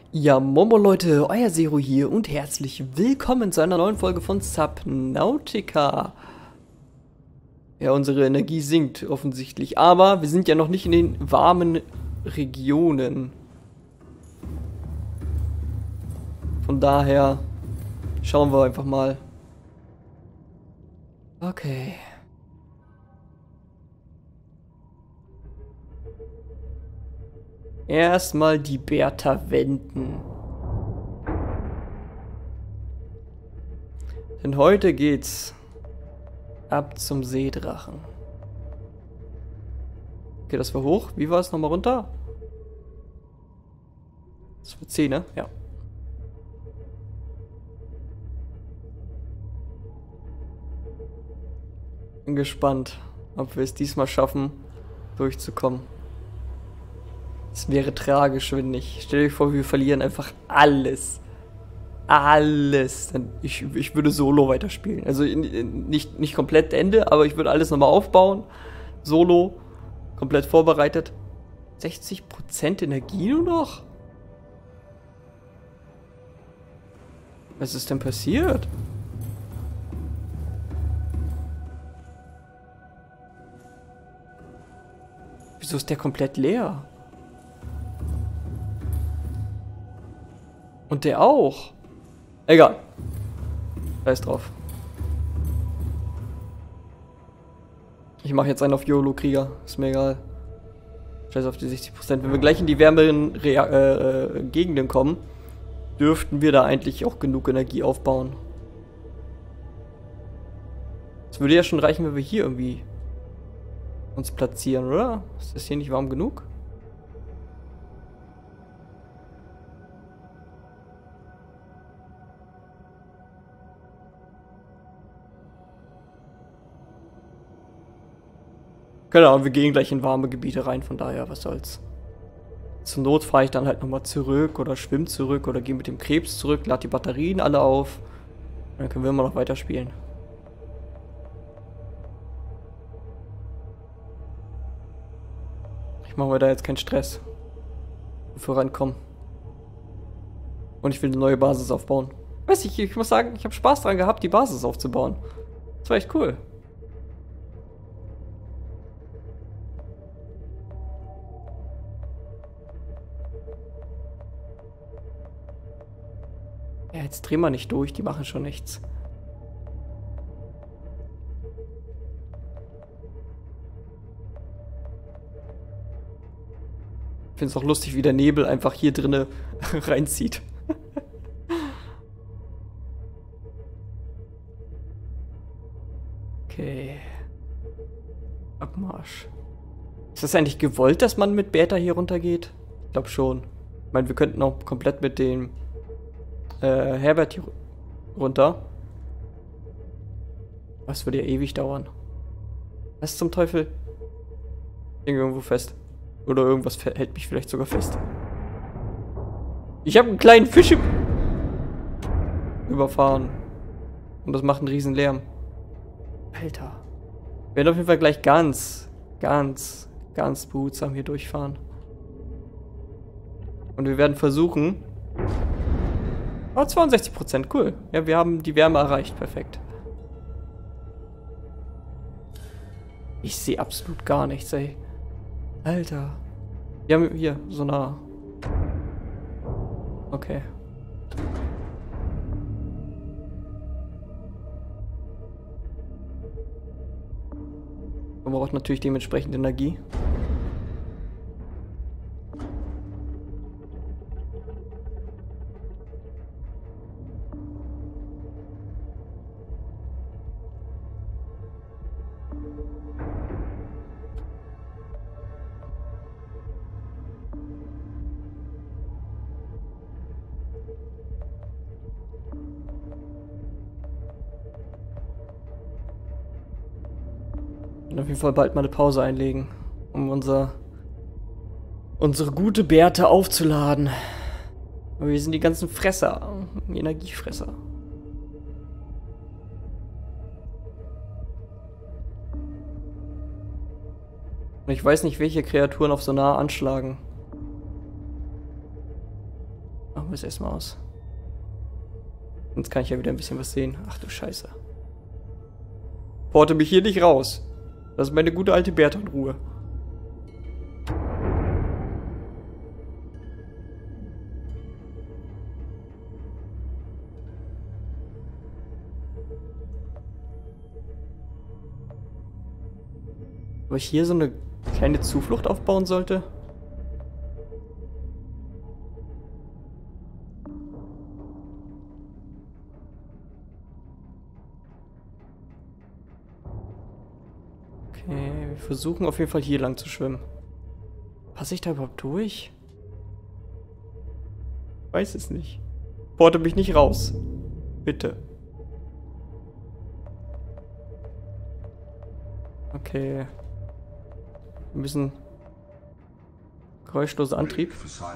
Ja, Momo Leute, euer Zero hier und herzlich willkommen zu einer neuen Folge von Subnautica. Ja, unsere Energie sinkt offensichtlich, aber wir sind ja noch nicht in den warmen Regionen. Von daher schauen wir einfach mal. Okay. Erstmal die Bertha wenden. Denn heute geht's ab zum Seedrachen. Okay, das war hoch. Wie war es nochmal runter? Das war 10, ne? Ja. Bin gespannt, ob wir es diesmal schaffen, durchzukommen. Es wäre tragisch, wenn nicht. Stell dir vor, wir verlieren einfach alles. Alles. Ich würde Solo weiterspielen. Also nicht komplett Ende, aber ich würde alles nochmal aufbauen. Solo. Komplett vorbereitet. 60% Energie nur noch? Was ist denn passiert? Wieso ist der komplett leer? Und der auch. Egal. Scheiß drauf. Ich mache jetzt einen auf YOLO-Krieger. Ist mir egal. Scheiß auf die 60%. Wenn wir gleich in die wärmeren Gegenden kommen, dürften wir da eigentlich auch genug Energie aufbauen. Es würde ja schon reichen, wenn wir hier irgendwie uns platzieren, oder? Ist das hier nicht warm genug? Genau, wir gehen gleich in warme Gebiete rein, von daher, was soll's. Zur Not fahre ich dann halt nochmal zurück oder schwimme zurück oder gehe mit dem Krebs zurück, lade die Batterien alle auf. Und dann können wir immer noch weiterspielen. Ich mache mir da jetzt keinen Stress. Vorankommen. Und ich will eine neue Basis aufbauen. Weiß ich muss sagen, ich habe Spaß dran gehabt, die Basis aufzubauen. Das war echt cool. Ja, jetzt drehen wir nicht durch, die machen schon nichts. Ich finde es auch lustig, wie der Nebel einfach hier drinne reinzieht. Okay. Abmarsch. Ist das eigentlich gewollt, dass man mit Bertha hier runtergeht? Ich glaube schon. Ich meine, wir könnten auch komplett mit dem Herbert hier runter. Das würde ja ewig dauern. Was zum Teufel? Irgendwo fest. Oder irgendwas hält mich vielleicht sogar fest. Ich habe einen kleinen Fisch überfahren. Und das macht einen riesen Lärm. Alter. Wir werden auf jeden Fall gleich ganz behutsam hier durchfahren. Und wir werden versuchen... Oh, 62%, cool. Ja, wir haben die Wärme erreicht, perfekt. Ich sehe absolut gar nichts, ey. Alter. Wir haben hier so eine... Okay. Man braucht natürlich dementsprechend Energie. Und auf jeden Fall bald mal eine Pause einlegen, um unsere gute Bertha aufzuladen. Aber wir sind die ganzen Fresser, Energiefresser. Und ich weiß nicht, welche Kreaturen auf Sonar anschlagen. Machen wir es erstmal aus. Jetzt kann ich ja wieder ein bisschen was sehen. Ach du Scheiße. Porte mich hier nicht raus. Lass meine gute alte Bertha in Ruhe. Ob ich hier so eine kleine Zuflucht aufbauen sollte? Okay, wir versuchen auf jeden Fall hier lang zu schwimmen. Passe ich da überhaupt durch? Weiß es nicht. Porte mich nicht raus. Bitte. Okay. Wir müssen... Geräuschloser Antrieb.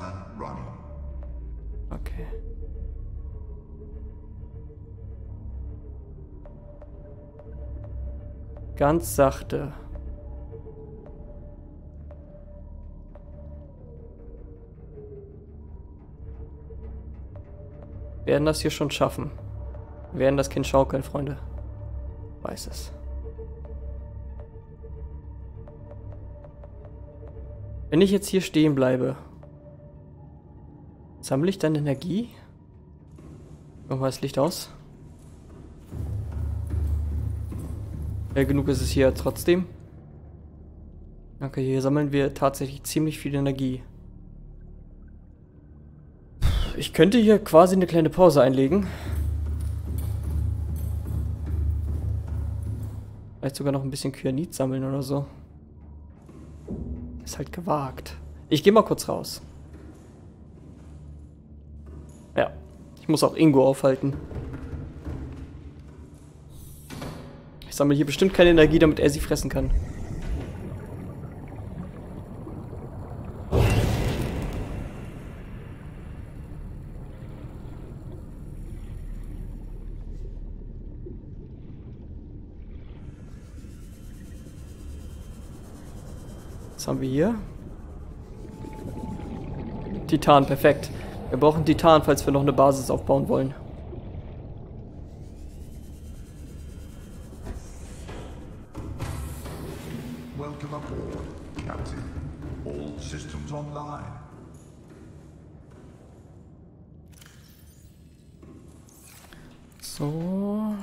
Okay. Ganz sachte. Wir werden das hier schon schaffen. Wir werden das Kind schaukeln, Freunde. Weiß es. Wenn ich jetzt hier stehen bleibe, sammle ich dann Energie? Machen wir das Licht aus. Ja, genug ist es hier trotzdem. Okay, hier sammeln wir tatsächlich ziemlich viel Energie. Ich könnte hier quasi eine kleine Pause einlegen. Vielleicht sogar noch ein bisschen Kyanit sammeln oder so. Ist halt gewagt. Ich gehe mal kurz raus. Ja, ich muss auch Ingo aufhalten. Ich sammle hier bestimmt keine Energie, damit er sie fressen kann. Was haben wir hier? Titan, perfekt. Wir brauchen Titan, falls wir noch eine Basis aufbauen wollen. Welcome aboard, Captain. All systems online. So.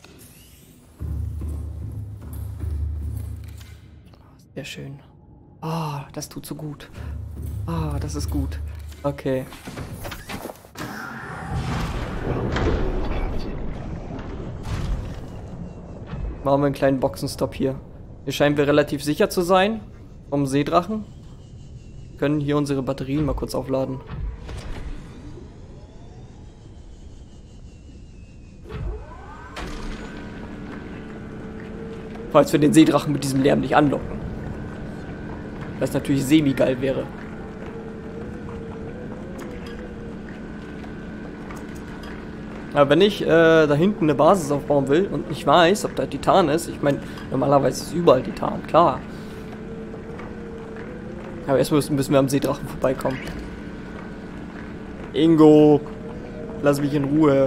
Sehr schön. Ah, das tut so gut. Ah, das ist gut. Okay. Machen wir einen kleinen Boxenstopp hier. Hier scheinen wir relativ sicher zu sein. Vom Seedrachen. Können hier unsere Batterien mal kurz aufladen. Falls wir den Seedrachen mit diesem Lärm nicht anlocken. Was natürlich semi-geil wäre. Aber wenn ich da hinten eine Basis aufbauen will und nicht weiß, ob da Titan ist, ich meine, normalerweise ist überall Titan, klar. Aber erst müssen wir am Seedrachen vorbeikommen. Ingo, lass mich in Ruhe.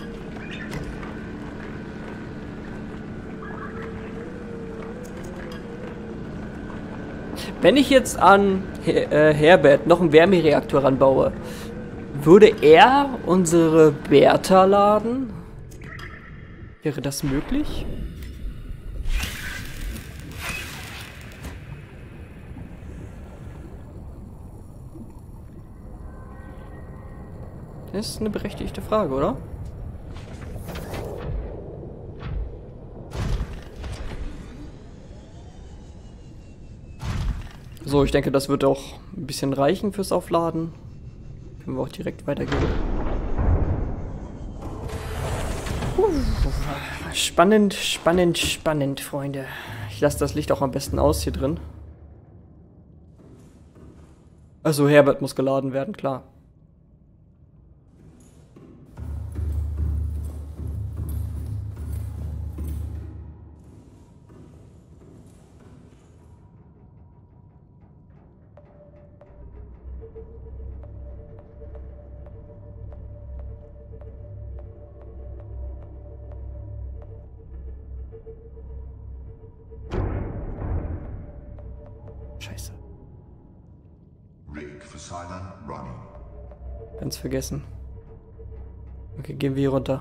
Wenn ich jetzt an Herbert noch einen Wärmereaktor ranbaue, würde er unsere Bertha laden? Wäre das möglich? Das ist eine berechtigte Frage, oder? So, ich denke, das wird auch ein bisschen reichen fürs Aufladen. Können wir auch direkt weitergehen. Spannend, spannend, spannend, Freunde. Ich lasse das Licht auch am besten aus hier drin. Also Herbert muss geladen werden, klar. silent running. Ganz vergessen. Okay, gehen wir hier runter.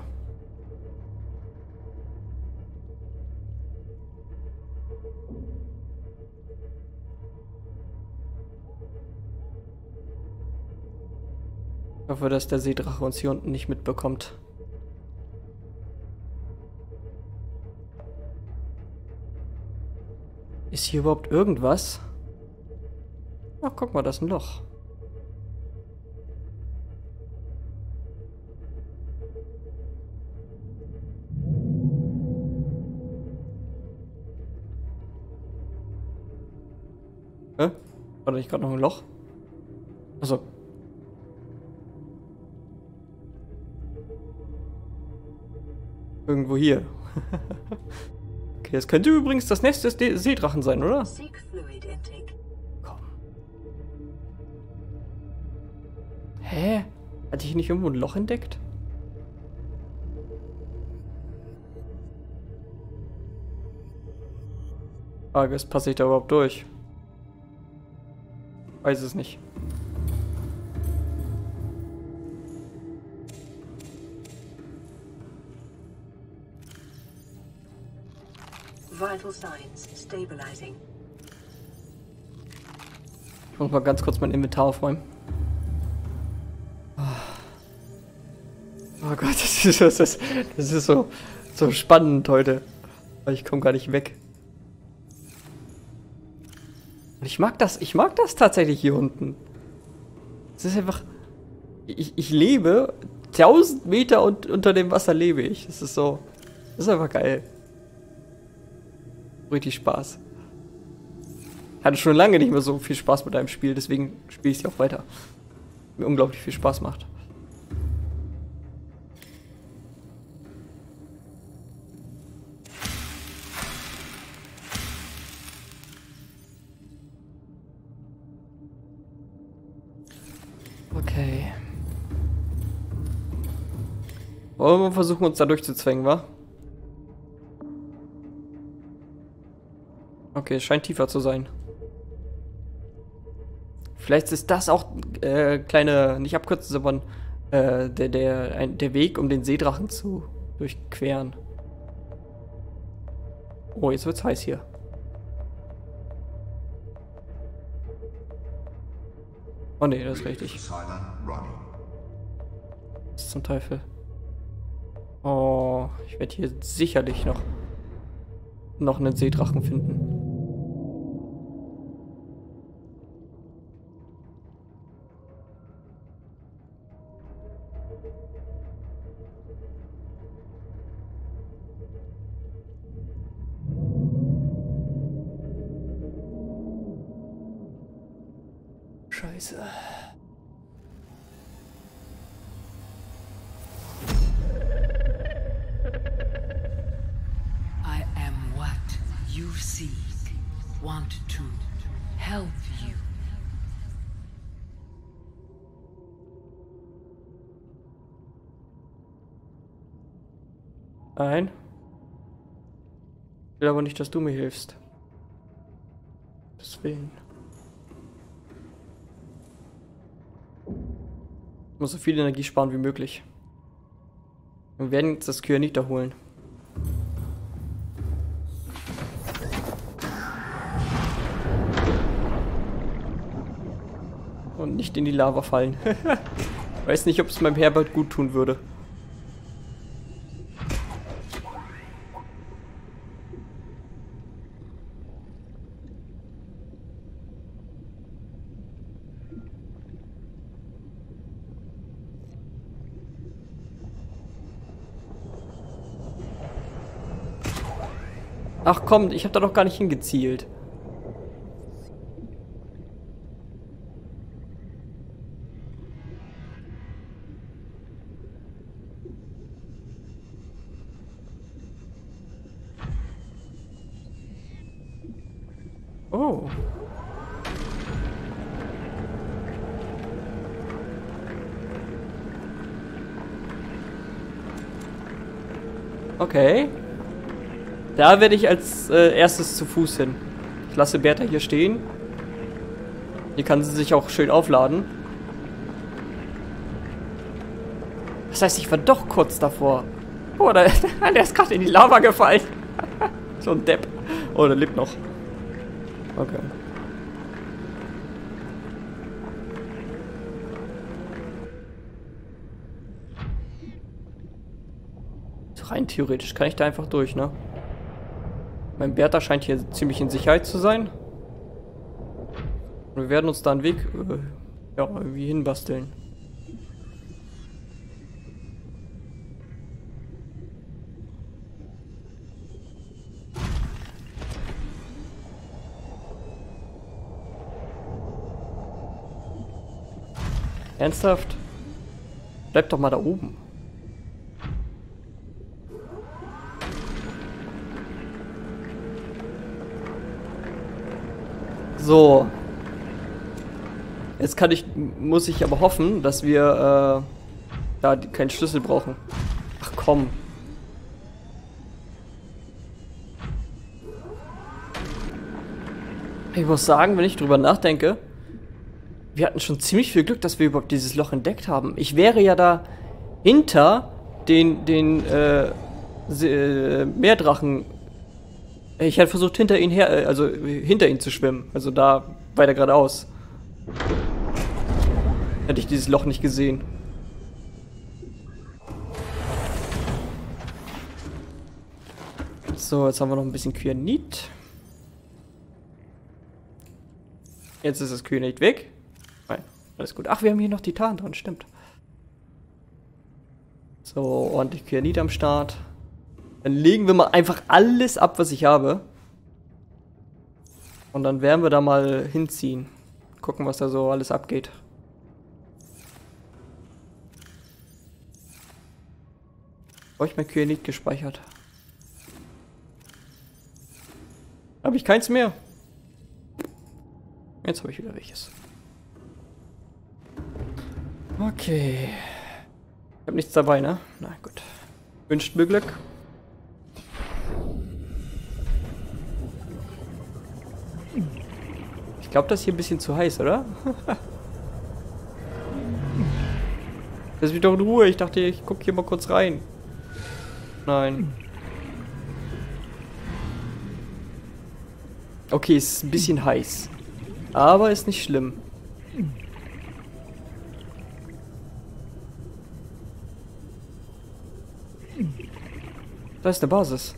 Ich hoffe, dass der Seedrache uns hier unten nicht mitbekommt. Ist hier überhaupt irgendwas? Ach, guck mal, da ist ein Loch. Hä? War da nicht gerade noch ein Loch? Achso. Irgendwo hier. Okay, das könnte übrigens das Nest des Seedrachen sein, oder? Komm. Hä? Hatte ich nicht irgendwo ein Loch entdeckt? Frage ist, passe ich da überhaupt durch? Weiß es nicht. Vital signs stabilizing. Ich muss mal ganz kurz mein Inventar aufräumen. Oh Gott, das ist so spannend heute. Aber ich komme gar nicht weg. Und ich mag das tatsächlich hier unten. Es ist einfach. Ich lebe 1000 Meter unter dem Wasser lebe ich. Das ist einfach geil. Richtig Spaß. Ich hatte schon lange nicht mehr so viel Spaß mit einem Spiel, deswegen spiele ich es ja auch weiter. Mir unglaublich viel Spaß macht. Okay. Wollen wir versuchen, uns da durchzuzwängen, wa? Okay, es scheint tiefer zu sein. Vielleicht ist das auch kleine, nicht abkürzen, sondern der Weg, um den Seedrachen zu durchqueren. Oh, jetzt wird's heiß hier. Oh ne, das ist richtig. Was zum Teufel? Oh, ich werde hier sicherlich noch einen Seedrachen finden. Scheiße. I am what you seek. Want to help you. Nein. Ich will aber nicht, dass du mir hilfst. Deswegen. Ich muss so viel Energie sparen wie möglich. Wir werden jetzt das Kyaniter holen. Und nicht in die Lava fallen. Weiß nicht, ob es meinem Herbert gut tun würde. Ach komm, ich habe da doch gar nicht hingezielt. Oh. Okay. Da werde ich als erstes zu Fuß hin. Ich lasse Bertha hier stehen. Hier kann sie sich auch schön aufladen. Das heißt, ich war doch kurz davor. Oh, der ist gerade in die Lava gefallen. So ein Depp. Oh, der lebt noch. Okay. Rein theoretisch kann ich da einfach durch, ne? Mein Bertha scheint hier ziemlich in Sicherheit zu sein. Und wir werden uns da einen Weg ja, irgendwie hinbasteln. Ernsthaft? Bleib doch mal da oben. So. Jetzt muss ich aber hoffen, dass wir da keinen Schlüssel brauchen. Ach komm. Ich muss sagen, wenn ich drüber nachdenke, wir hatten schon ziemlich viel Glück, dass wir überhaupt dieses Loch entdeckt haben. Ich wäre ja da hinter den Meerdrachen. Ich hätte versucht, hinter ihn zu schwimmen. Also da weiter geradeaus. Hätte ich dieses Loch nicht gesehen. So, jetzt haben wir noch ein bisschen Kyanit. Jetzt ist das Kyanit weg. Nein, alles gut. Ach, wir haben hier noch Titan drin, stimmt. So, ordentlich Kyanit am Start. Dann legen wir mal einfach alles ab, was ich habe. Und dann werden wir da mal hinziehen. Gucken, was da so alles abgeht. Habe ich mein Kyanit gespeichert? Habe ich keins mehr? Jetzt habe ich wieder welches. Okay. Ich habe nichts dabei, ne? Na gut. Wünscht mir Glück. Ich glaube, das ist hier ein bisschen zu heiß, oder? Lass mich doch in Ruhe. Ich dachte, ich gucke hier mal kurz rein. Nein. Okay, es ist ein bisschen heiß. Aber ist nicht schlimm. Da ist eine Basis.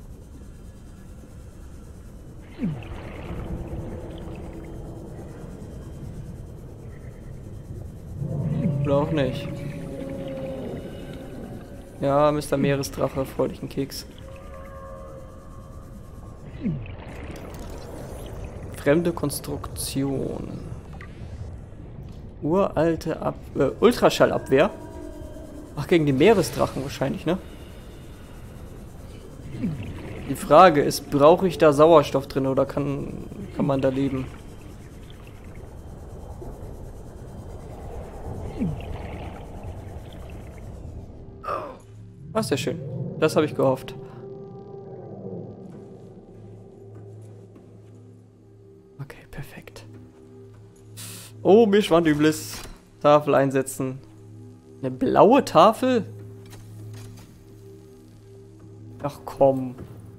Oder auch nicht. Ja, Mr. Meeresdrache, freulichen Keks. Fremde Konstruktion. Uralte Ultraschallabwehr. Ach, gegen die Meeresdrachen wahrscheinlich, ne? Die Frage ist, brauche ich da Sauerstoff drin oder kann man da leben? Ah, sehr schön. Das habe ich gehofft. Okay, perfekt. Oh, mir schwand übles. Tafel einsetzen. Eine blaue Tafel? Ach komm.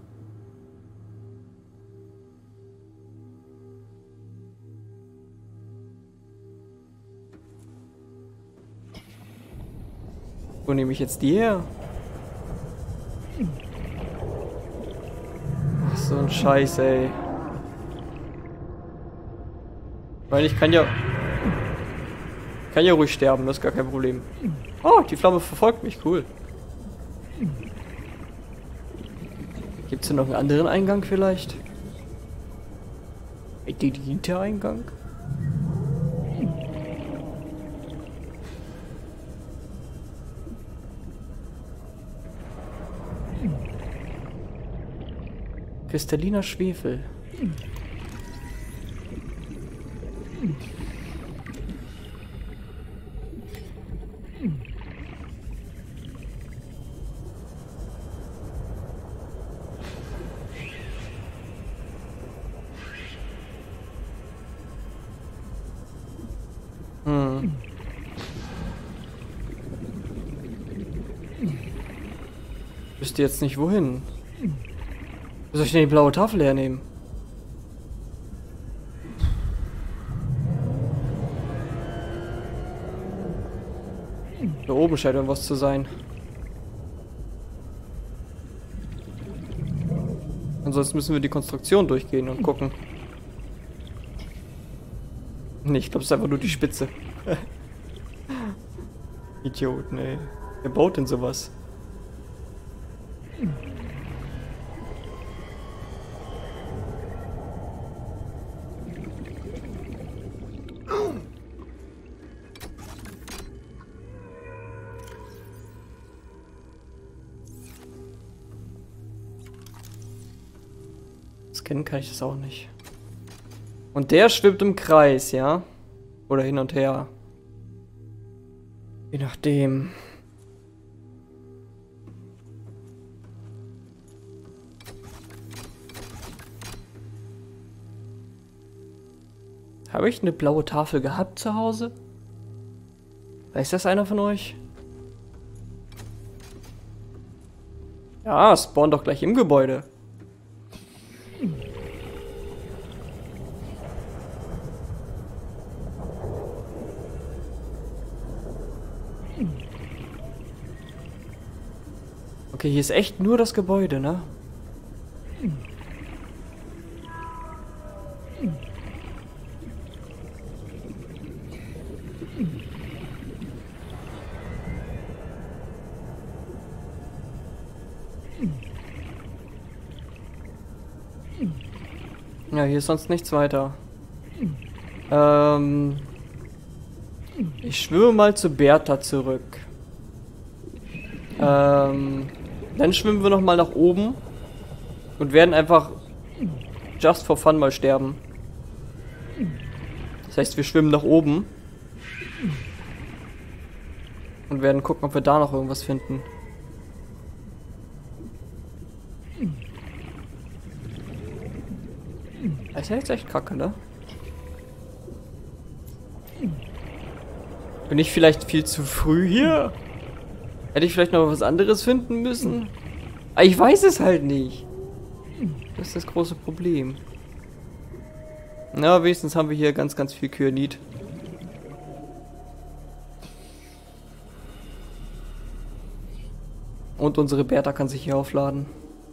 Wo nehme ich jetzt die her? Ach, so ein Scheiß, ey. Weil ich kann ja ruhig sterben, das ist gar kein Problem. Oh, die Flamme verfolgt mich, cool. Gibt es hier noch einen anderen Eingang vielleicht? Der Eingang? Kristalliner Schwefel. Wüsste jetzt nicht wohin. Wo soll ich denn die blaue Tafel hernehmen? Da oben scheint irgendwas zu sein. Ansonsten müssen wir die Konstruktion durchgehen und gucken. Nee, ich glaube, es ist einfach nur die Spitze. Idioten, ey. Wer baut denn sowas? Scannen kann ich das auch nicht. Und der schwimmt im Kreis, ja? Oder hin und her. Je nachdem. Habe ich eine blaue Tafel gehabt zu Hause? Weiß das einer von euch? Ja, spawn doch gleich im Gebäude. Okay, hier ist echt nur das Gebäude, ne? Ja, hier ist sonst nichts weiter. Ich schwimme mal zu Bertha zurück. Dann schwimmen wir noch mal nach oben und werden einfach just for fun mal sterben. Das heißt, wir schwimmen nach oben und werden gucken, ob wir da noch irgendwas finden. Das ist ja jetzt echt kacke, ne? Bin ich vielleicht viel zu früh hier? Hätte ich vielleicht noch was anderes finden müssen? Aber ich weiß es halt nicht. Das ist das große Problem. Na, wenigstens haben wir hier ganz, ganz viel Kyanit. Und unsere Bertha kann sich hier aufladen.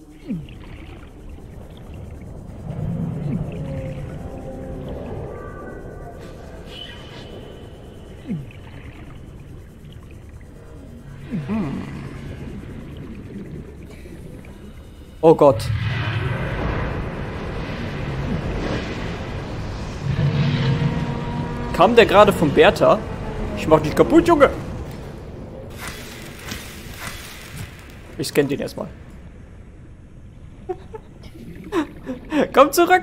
Oh Gott. Kam der gerade von Bertha? Ich mach dich kaputt, Junge. Ich scanne den erstmal. Komm zurück.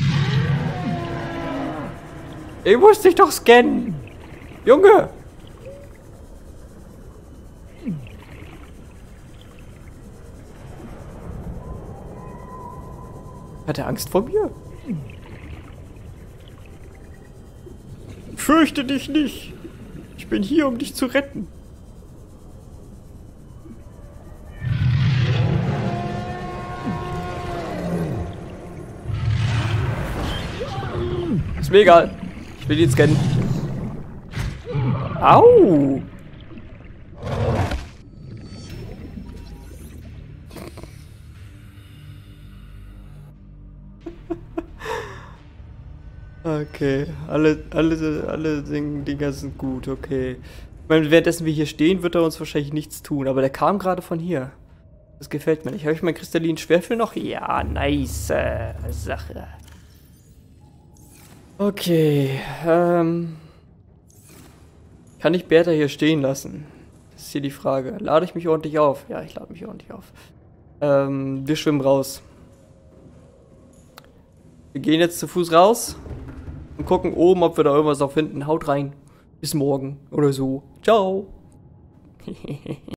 Ich muss dich doch scannen. Junge. Hat er Angst vor mir? Fürchte dich nicht. Ich bin hier, um dich zu retten. Ist mir egal. Ich will ihn scannen. Au! Okay, alle Dinger sind gut, okay. Ich meine, währenddessen wir hier stehen, wird er uns wahrscheinlich nichts tun, aber der kam gerade von hier. Das gefällt mir nicht. Habe ich meinen kristallinen Schwerfell noch? Ja, nice Sache. Okay, kann ich Bertha hier stehen lassen? Das ist hier die Frage. Lade ich mich ordentlich auf? Ja, ich lade mich ordentlich auf. Wir schwimmen raus. Wir gehen jetzt zu Fuß raus und gucken oben, ob wir da irgendwas noch finden. Haut rein. Bis morgen oder so. Ciao.